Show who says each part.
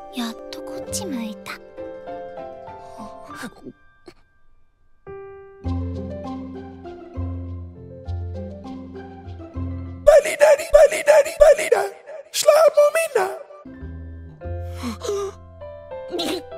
Speaker 1: やっとこっち向いた。
Speaker 2: Balinari, balinari, balina. Slaap, Momina.